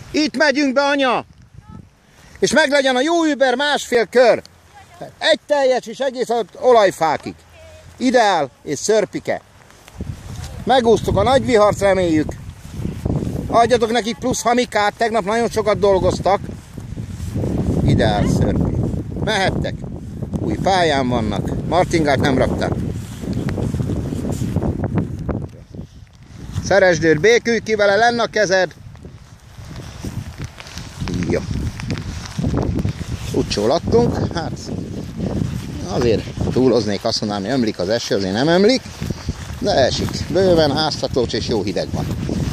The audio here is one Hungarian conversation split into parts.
Itt megyünk be, anya! És meglegyen a jó über 1,5 kör. Egy teljes és egész olajfákig. Ideál és szörpike. Megúsztuk a nagy vihart, reméljük. Adjatok nekik plusz hamikát, tegnap nagyon sokat dolgoztak. Ideál szörpi. Mehettek. Új pályán vannak. Martingát nem rakták. Szeresdőr békülj ki vele, lenn a kezed. Jó. Úgy laktunk, hát azért túloznék, azt mondanám, hogy ömlik az eső, azért nem ömlik, de esik. Bőven háztatlós és jó hideg van.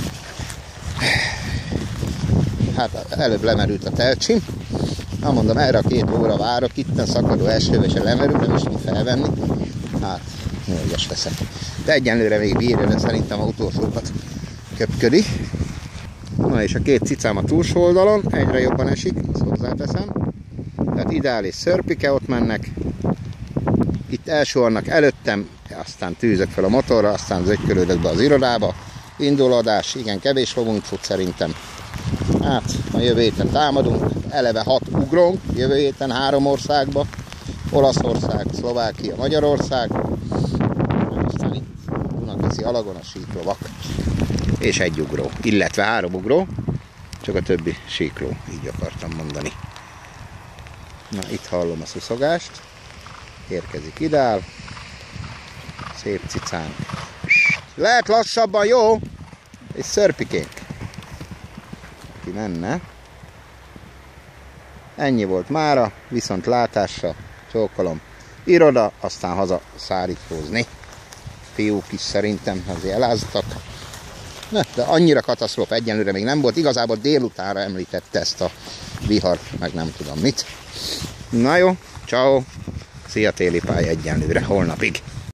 Hát előbb lemerült a telcsim. Na mondom, erre a 2 óra várok, itten szakadó esőbe se lemerül, nem is tud felvenni. Hát, jó ügyes leszek. De egyenlőre még bírja, de szerintem a utolsókat köpködi. Na és a 2 cicám a túlsó oldalon, egyre jobban esik, ezt hozzáteszem. Tehát ideális szörpike, ott mennek. Itt elsornak előttem, aztán tűzök fel a motorra, aztán zögykölődök be az irodába. Indulódás, igen, kevés lovunk fut szerintem. Hát, a jövő héten támadunk, eleve 6 ugrónk, jövő héten 3 országba. Olaszország, Szlovákia, Magyarország. Aztán itt Dunakeszi Alagon a síklovak. És 1 ugró, illetve 3 ugró, csak a többi síkló, így akartam mondani. Na, itt hallom a szuszogást, érkezik ideál, szép cicánk. Lehet lassabban, jó? És szörpikénk. Ki menne. Ennyi volt mára, viszont látásra, csókolom. Iroda, aztán haza szárítózni. Fiúk is szerintem azért eláztak. De annyira katasztrófa egyenlőre még nem volt. Igazából délutánra említette ezt a vihart, meg nem tudom mit. Na jó, ciao. Szia téli pálya egyenlőre, holnapig.